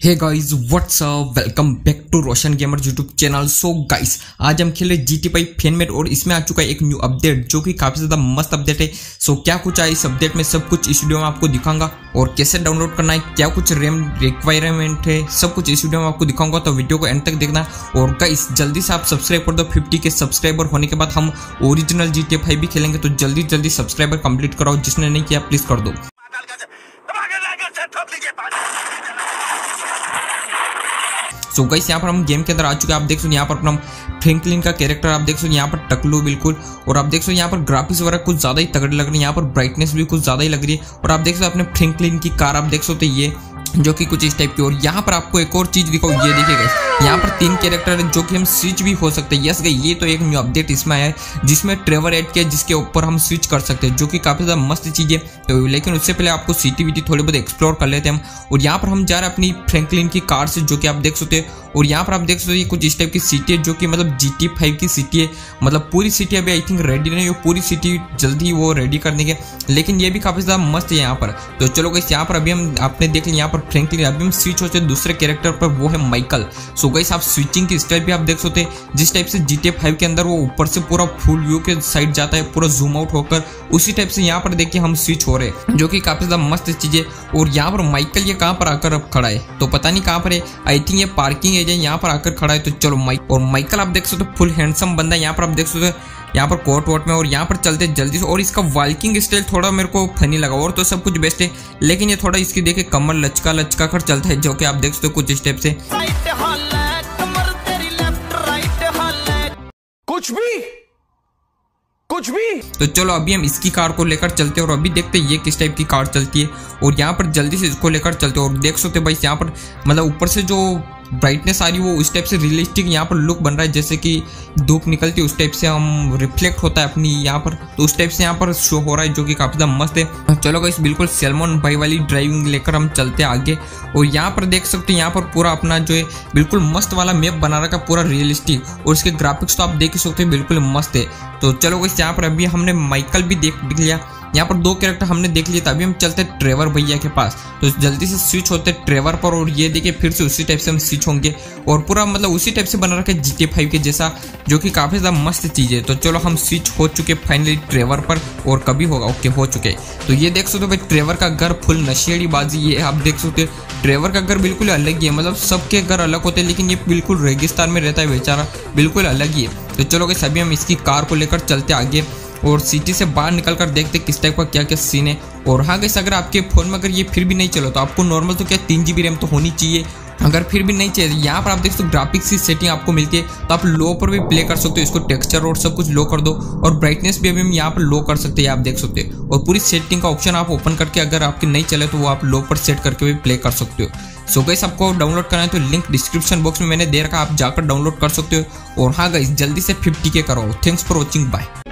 Hey guys what's up, welcome back to Roshan gamer YouTube channel. So guys आज हम खेल रहे GTA फैनमेड और इसमें आ चुका है एक न्यू अपडेट जो कि काफी ज्यादा मस्त अपडेट है। सो क्या कुछ आया इस अपडेट में सब कुछ इस वीडियो में आपको दिखाऊंगा और कैसे डाउनलोड करना है, क्या कुछ रैम रिक्वायरमेंट है, सब कुछ इस वीडियो में आपको दिखाऊंगा। तो वीडियो को एंड तक देखना और गाइस जल्दी से आप सब्सक्राइब कर दो। 50 के सब्सक्राइबर होने के बाद हम ओरिजिनल GTA 5 भी खेलेंगे, तो जल्दी सब्सक्राइबर कंप्लीट कराओ। जिसने नहीं किया प्लीज कर दो। सो गाइस यहाँ पर हम गेम के अंदर आ चुके हैं। आप देख सकते यहाँ पर अपना फ्रैंकलिन का कैरेक्टर आप देख सकते यहाँ पर टकलू बिल्कुल, और आप देख सकते यहाँ पर ग्राफिक्स वगैरह कुछ ज्यादा ही तगड़े लग रहे हैं। यहाँ पर ब्राइटनेस भी कुछ ज्यादा ही लग रही है और आप देख सकते अपने फ्रैंकलिन की कार आप देख सकते ये जो कि कुछ इस टाइप की। और यहाँ पर आपको एक और चीज दिखाओ, ये देखिए गाइस यहाँ पर 3 कैरेक्टर है जो कि हम स्विच भी हो सकते हैं। यस गाइस ये तो एक न्यू अपडेट इसमें आया है जिसमें ट्रेवर ऐड किया जिसके ऊपर हम स्विच कर सकते हैं, जो कि काफी ज्यादा मस्त चीज है। तो लेकिन उससे पहले आपको सिटी थोड़ी बहुत एक्सप्लोर कर लेते हैं हम। और यहाँ पर हम जा रहे हैं अपनी फ्रैंकलिन की कार से जो कि आप देख सकते हैं। और यहाँ पर आप देख सकते हैं कुछ इस टाइप की सिटी है जो कि मतलब GTA 5 की सिटी है। मतलब पूरी सिटी अभी आई थिंक रेडी नहीं हो, पूरी सिटी जल्दी वो रेडी करने के, लेकिन ये भी काफी ज्यादा मस्त है यहाँ पर। तो चलो गाइस यहाँ पर अभी हम आपने देख लिया यहाँ पर फ्रैंकलिन, अभी हम स्विच होते हैं दूसरे कैरेक्टर पर, वो है माइकल। सो गाइस आप स्विचिंग की स्टाइल भी आप देख सकते हैं जिस टाइप से GTA 5 के अंदर वो ऊपर से पूरा फुल व्यू के साइड जाता है, पूरा जूम आउट होकर, उसी टाइप से यहाँ पर देखिए हम स्विच हो रहे हैं जो कि काफी ज्यादा मस्त चीज है। और यहाँ पर माइकल ये कहाँ पर आकर अब खड़ा है तो पता नहीं कहाँ पर है, आई थिंक ये पार्किंग एरिया यहाँ पर आकर खड़ा है। तो चलो माइकल आप देख सकते हो फुल हैंडसम बंदा, यहाँ पर आप देख सकते हो यहाँ पर कोट वोट में। और यहाँ पर चलते जल्दी से, और इसका वॉकिंग स्टाइल थोड़ा मेरे को फनी लगा, और तो सब कुछ बेस्ट है लेकिन ये थोड़ा इसकी देखे कमर लचका कर चलता है जो कि आप देख सकते हो कुछ स्टेप से। कुछ भी तो चलो अभी हम इसकी कार को लेकर चलते हैं और अभी देखते हैं ये किस टाइप की कार चलती है। और यहाँ पर जल्दी से इसको लेकर चलते हैं और देख सकते भाई यहाँ पर मतलब ऊपर से जो ब्राइटनेस आ रही है वो उस टाइप से रियलिस्टिक यहाँ पर लुक बन रहा है, जैसे कि धूप निकलती है उस टाइप से हम रिफ्लेक्ट होता है अपनी यहाँ पर, तो उस टाइप से यहाँ पर शो हो रहा है जो कि काफी ज्यादा मस्त है। चलो गाइस बिल्कुल सैल्मन भाई वाली ड्राइविंग लेकर हम चलते हैं आगे। और यहाँ पर देख सकते हैं यहाँ पर पूरा अपना जो है बिल्कुल मस्त वाला मैप बना रखा पूरा रियलिस्टिक, और इसके ग्राफिक्स तो आप देख ही सकते हैं बिल्कुल मस्त है। तो चलो गाइस यहाँ पर अभी हमने माइकल भी देख लिया, यहाँ पर 2 कैरेक्टर हमने देख लिए, तभी हम चलते हैं ट्रेवर भैया के पास। तो जल्दी से स्विच होते हैं ट्रेवर पर, और ये देखिए फिर से उसी टाइप से हम स्विच होंगे और पूरा मतलब उसी टाइप से बना रखा है GTA 5 के जैसा, जो कि काफी ज्यादा मस्त चीज है। तो चलो हम स्विच हो चुके फाइनली ट्रेवर पर, और कभी होगा ओके हो चुके। तो ये देख सकते हो भाई ट्रेवर का घर फुल नशेड़ी बाजी, ये आप देख सकते हो ट्रेवर का घर बिल्कुल अलग ही है। मतलब सबके घर अलग होते हैं लेकिन ये बिल्कुल रेगिस्तान में रहता है बेचारा, बिल्कुल अलग ही है। तो चलो गाइस अभी हम इसकी कार को लेकर चलते आगे और सिटी से बाहर निकलकर देखते किस टाइप का क्या सीन है। और हाँ गाइस अगर आपके फोन में अगर ये फिर भी नहीं चलो तो आपको नॉर्मल तो क्या 3 GB रैम तो होनी चाहिए। अगर फिर भी नहीं चाहिए यहाँ पर आप देख सकते हो ग्राफिक्स की सेटिंग आपको मिलती है, तो आप लो पर भी प्ले कर सकते हो। इसको टेक्सचर और सब कुछ लो कर दो, और ब्राइटनेस भी अभी हम यहाँ पर लो कर सकते हैं आप देख सकते हो। और पूरी सेटिंग का ऑप्शन आप ओपन करके अगर आपके नहीं चले तो वो आप लो पर सेट करके भी प्ले कर सकते हो। सो गाइस आपको डाउनलोड करना है तो लिंक डिस्क्रिप्शन बॉक्स में मैंने दे रखा, आप जाकर डाउनलोड कर सकते हो। और हाँ गाइस जल्दी से 50 के करो। Thanks for watching, bye.